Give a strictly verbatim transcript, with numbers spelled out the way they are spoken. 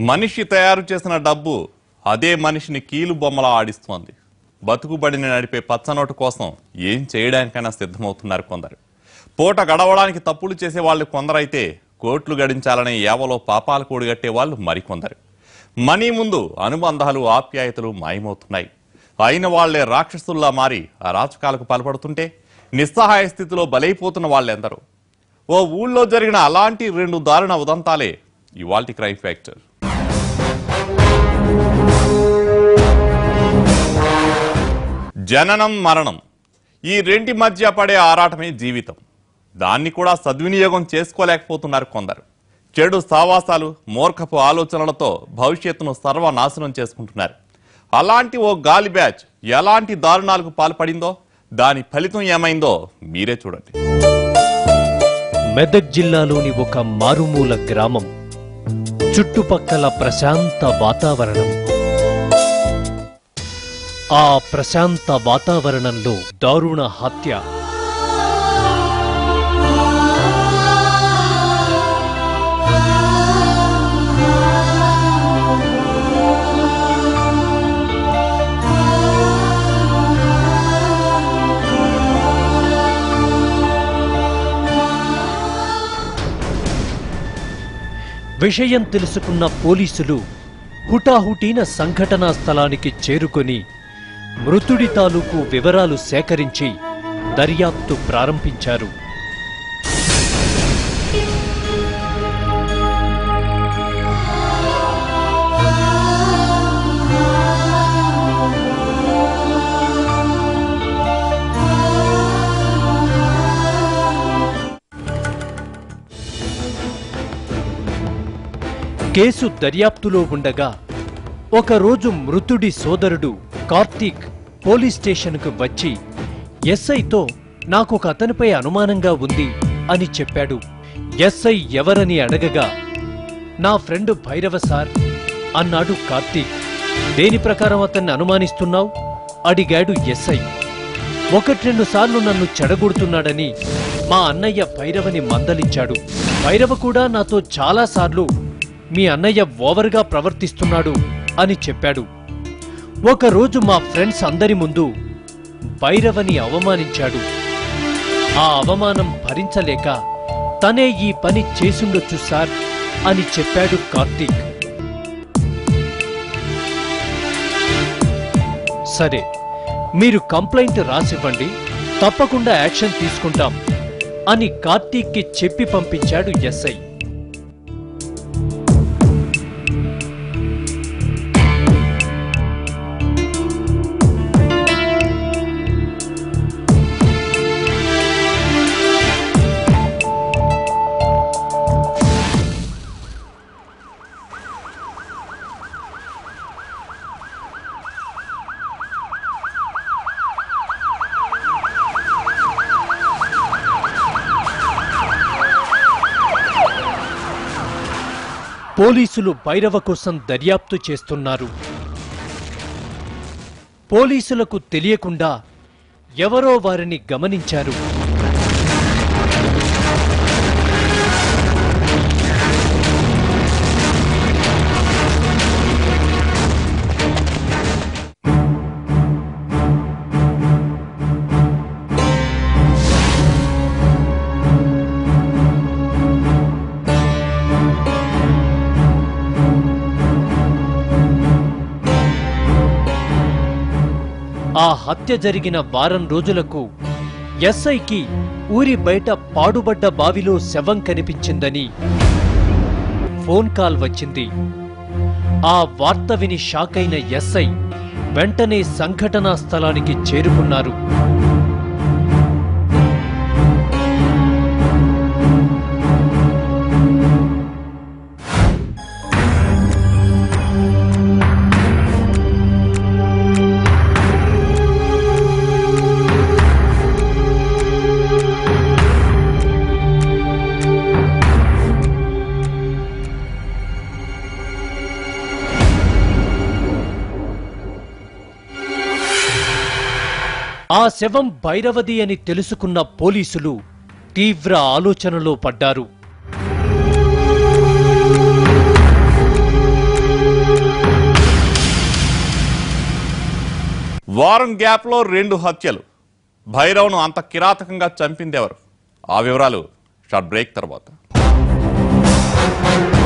మనిషి తయారు చేసిన డబ్బు అదే మనిషిని కీలు బొమ్మలా ఆడిస్తోంది. బతుకుబడిని నడిపే పచ్చనోటు కోసం ఏం చేయడానికైనా సిద్ధమవుతున్నారు కొందరు. పూట గడవడానికి తప్పులు చేసే వాళ్ళు కొందరైతే కోట్లు గడించాలనే ఏవలో పాపాలు కూడిగట్టే వాళ్ళు మరికొందరు. మనీ ముందు అనుబంధాలు ఆప్యాయతలు మాయమవుతున్నాయి. అయిన వాళ్లే రాక్షసుల్లా మారి అరాచకాలకు పాల్పడుతుంటే నిస్సహాయ స్థితిలో బలైపోతున్న వాళ్ళెందరూ. ఓ ఊళ్ళో జరిగిన అలాంటి రెండు దారుణ ఉదంతాలే ఇవాల్టి క్రైమ్ ఫ్యాక్టర్. జననం మరణం ఈ రెంటి మధ్య పడే ఆరాటమే జీవితం. దాన్ని కూడా సద్వినియోగం చేసుకోలేకపోతున్నారు కొందరు. చెడు సావాసాలు మూర్ఖపు ఆలోచనలతో భవిష్యత్తును సర్వనాశనం చేసుకుంటున్నారు. అలాంటి ఓ గాలి బ్యాచ్ ఎలాంటి దారుణాలకు పాల్పడిందో దాని ఫలితం ఏమైందో మీరే చూడండి. మెదక్ జిల్లాలోని ఒక మారుమూల గ్రామం, చుట్టుపక్కల ప్రశాంత వాతావరణం. ఆ ప్రశాంత వాతావరణంలో దారుణ హత్య. విషయం తెలుసుకున్న పోలీసులు హుటాహుటీన సంఘటనా స్థలానికి చేరుకొని మృతుడి తాలూకు వివరాలు సేకరించి దర్యాప్తు ప్రారంభించారు. కేసు దర్యాప్తులో ఉండగా ఒకరోజు మృతుడి సోదరుడు కార్తీక్ పోలీస్ స్టేషన్కు వచ్చి ఎస్ఐతో నాకొక అతనిపై అనుమానంగా ఉంది అని చెప్పాడు. ఎస్ఐ ఎవరని అడగగా నా ఫ్రెండ్ భైరవ సార్ అన్నాడు కార్తీక్. దేని ప్రకారం అతన్ని అనుమానిస్తున్నావు అడిగాడు ఎస్ఐ. ఒకటి రెండు సార్లు నన్ను చెడగొడుతున్నాడని మా అన్నయ్య భైరవని మందలించాడు. భైరవ కూడా నాతో చాలాసార్లు మీ అన్నయ్య ఓవర్గా ప్రవర్తిస్తున్నాడు అని చెప్పాడు. ఒకరోజు మా ఫ్రెండ్స్ అందరి ముందు భైరవని అవమానించాడు. ఆ అవమానం భరించలేక తనే ఈ పని చేసుండొచ్చు సార్ అని చెప్పాడు కార్తీక్. సరే, మీరు కంప్లైంట్ రాసివ్వండి, తప్పకుండా యాక్షన్ తీసుకుంటాం అని కార్తీక్కి చెప్పి పంపించాడు ఎస్ఐ. పోలీసులు భైరవ కోసం దర్యాప్తు చేస్తున్నారు. పోలీసులకు తెలియకుండా ఎవరో వారిని గమనించారు. ఆ హత్య జరిగిన వారం రోజులకు ఎస్ఐకి ఊరి బయట పాడుబడ్డ బావిలో శవం కనిపించిందని ఫోన్ కాల్ వచ్చింది. ఆ వార్త విని షాకైన ఎస్ఐ వెంటనే సంఘటనా స్థలానికి చేరుకున్నారు. ఆ శవం భైరవది అని తెలుసుకున్న పోలీసులు తీవ్ర ఆలోచనలో పడ్డారు. వారం గ్యాప్లో రెండు హత్యలు. భైరవ్ను అంత కిరాతకంగా చంపింది ఎవరు? ఆ వివరాలు షార్ట్ బ్రేక్ తర్వాత.